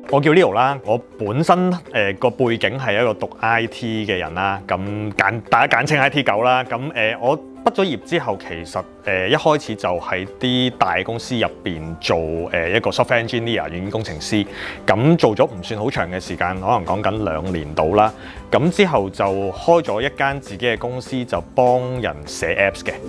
我叫 Leo 啦，我本身個背景係一個讀 IT 嘅人啦，咁大家簡稱 IT 狗啦。咁我畢咗業之後，其實一開始就喺啲大公司入邊做一個 software engineer 軟件工程師，咁做咗唔算好長嘅時間，可能講緊2年到啦。咁之後就開咗一間自己嘅公司，就幫人寫 apps 嘅。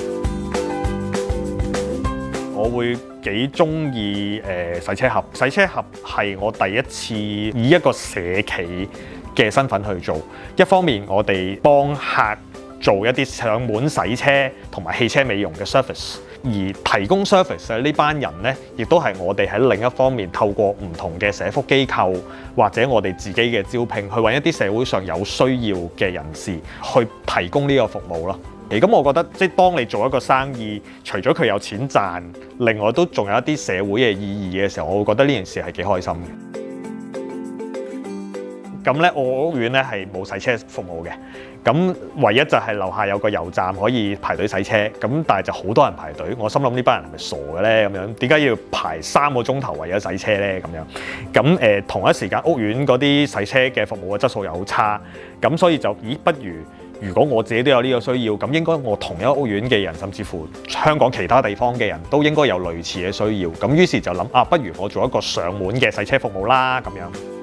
我會幾鍾意洗車盒。洗車盒係我第一次以一個社企嘅身份去做。一方面我哋幫客做一啲上門洗車同埋汽車美容嘅 service， 而提供 service 嘅呢班人呢，亦都係我哋喺另一方面透過唔同嘅社福機構或者我哋自己嘅招聘，去揾一啲社會上有需要嘅人士去提供呢個服務咯。咁我覺得即係當你做一個生意，除咗佢有錢賺，另外都仲有一啲社會嘅意義嘅時候，我會覺得呢件事係幾開心嘅。咁咧，我屋苑咧係冇洗車服務嘅，咁唯一就係樓下有個油站可以排隊洗車，咁但係就好多人排隊，我心諗呢班人係咪傻嘅咧？咁樣點解要排3個鐘頭為咗洗車咧？咁樣咁同一時間屋苑嗰啲洗車嘅服務嘅質素又好差，咁所以就不如果我自己都有呢個需要，咁應該我同一個屋苑嘅人，甚至乎香港其他地方嘅人都應該有類似嘅需要。咁於是就諗不如我做一個上門嘅洗車服務啦。咁樣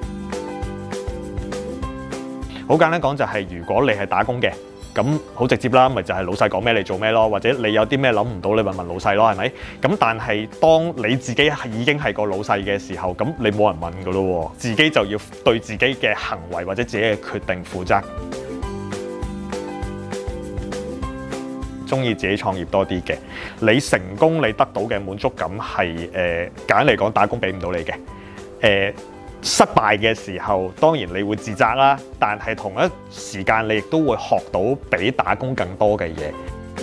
好簡單講就係，如果你係打工嘅，咁好直接啦，咪就係老細講咩你做咩咯，或者你有啲咩諗唔到，你咪問老細咯，係咪？咁但係當你自己已經係個老細嘅時候，咁你冇人問噶咯喎，自己就要對自己嘅行為或者自己嘅決定負責。鍾意自己創業多啲嘅，你成功你得到嘅滿足感係簡單嚟講，打工俾唔到你嘅。失敗嘅時候，當然你會自責啦，但係同一時間你亦都會學到比打工更多嘅嘢。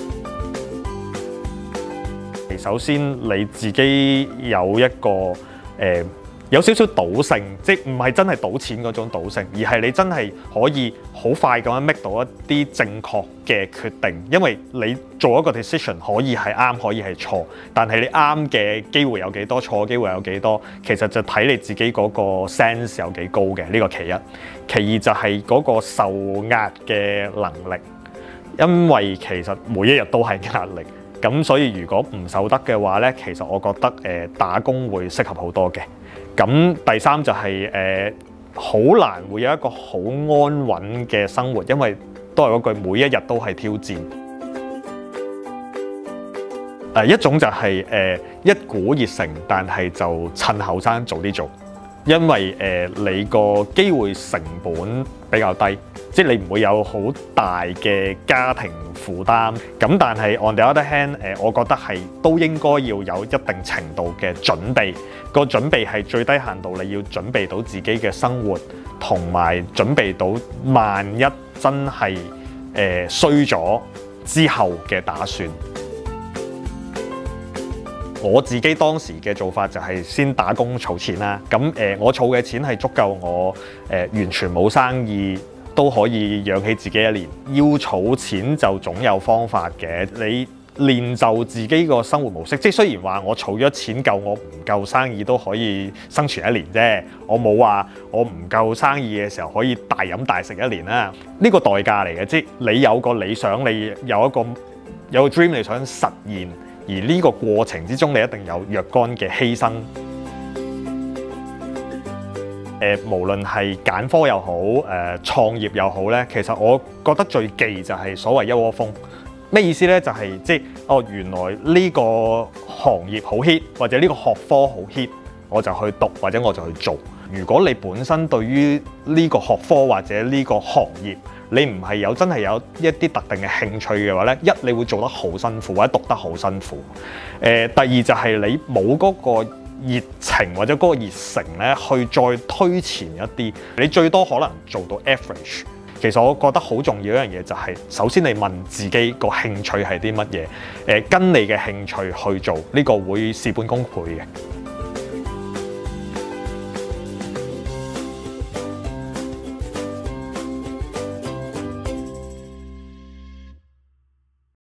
首先你自己有一個有少少賭性，即唔係真係賭錢嗰種賭性，而係你真係可以好快咁樣 make 到一啲正確嘅決定，因為你做一個 decision 可以係啱，可以係錯，但係你啱嘅機會有幾多，錯嘅機會有幾多，其實就睇你自己嗰個 sense 有幾高嘅，呢個其一。其二就係嗰個受壓嘅能力，因為其實每一日都係壓力，咁所以如果唔受得嘅話呢，其實我覺得打工會適合好多嘅。咁第三就係好難會有一個好安穩嘅生活，因為都係嗰句，每一日都係挑戰。一種就係一股熱誠，但係就趁後生早啲做，因為你個機會成本比較低，即係你唔會有好大嘅家庭負擔。咁但係 on the other hand，我覺得係都應該要有一定程度嘅準備。個準備係最低限度，你要準備到自己嘅生活，同埋準備到萬一真係衰咗之後嘅打算。我自己當時嘅做法就係先打工儲錢啦。咁我儲嘅錢係足夠我完全冇生意都可以養起自己一年。要儲錢就總有方法嘅，你練就自己個生活模式。即係雖然話我儲咗錢夠我唔夠生意都可以生存一年啫，我冇話我唔夠生意嘅時候可以大飲大食一年啦。呢個代價嚟嘅，即係你有個理想，你有個 dream 你想實現。而呢個過程之中，你一定有若干嘅犧牲。無論係揀科又好，創業又好咧，其實我覺得最忌就係所謂一窩蜂。咩意思咧？就係即係原來呢個行業好 hit，或者呢個學科好 hit，我就去讀或者我就去做。如果你本身對於呢個學科或者呢個行業，你唔係真係有一啲特定嘅興趣嘅話咧，你會做得好辛苦或者讀得好辛苦。第二就係你冇嗰個熱情或者嗰個熱誠咧，去再推前一啲，你最多可能做到 average。其實我覺得好重要一樣嘢就係，首先你問自己個興趣係啲乜嘢，跟你嘅興趣去做，呢個會事半功倍嘅。